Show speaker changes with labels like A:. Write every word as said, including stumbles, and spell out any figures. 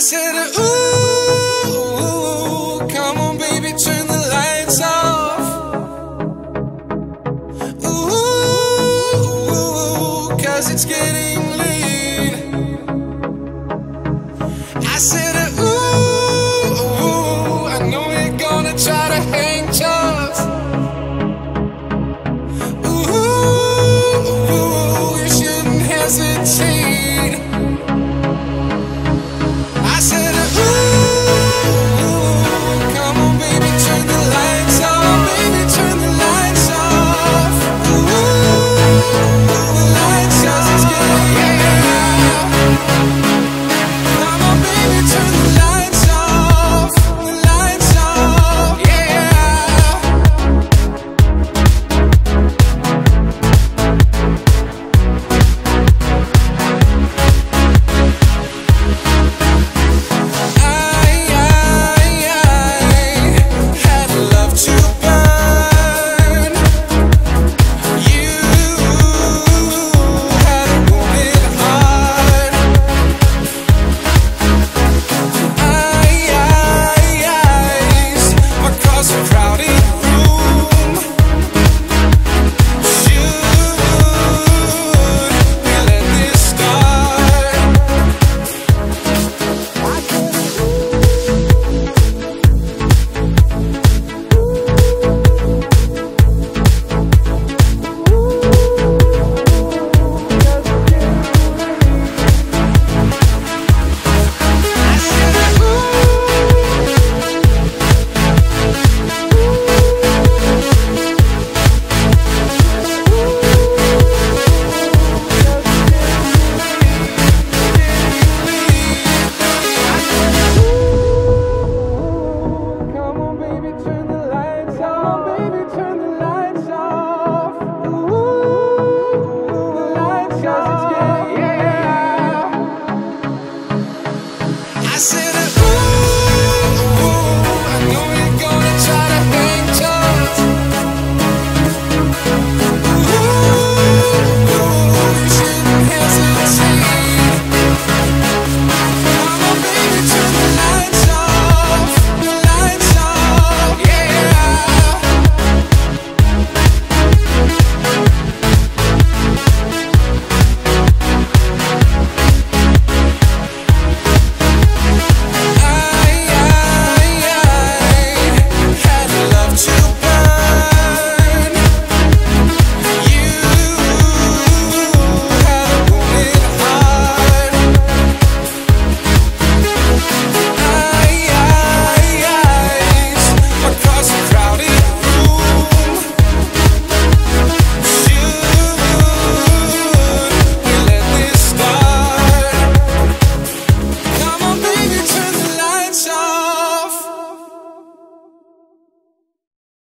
A: said, ooh, come on, baby, turn the lights off. Ooh, cause it's getting late. I said, ooh, I know you're gonna try to hang tough. Ooh, you shouldn't hesitate. I said, ooh, come on, baby, turn the lights off. Baby, turn the lights off. Ooh, the lights off. 'Cause it's getting, yeah. Come on, baby, turn the lights off. The lights off, yeah. I said